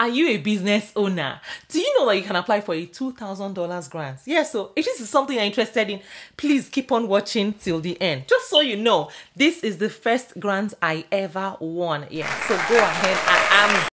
Are you a business owner? Do you know that you can apply for a $2,000 grant? Yeah, so if this is something you're interested in, please keep on watching till the end. Just so you know, this is the first grant I ever won. Yeah, so go ahead. I am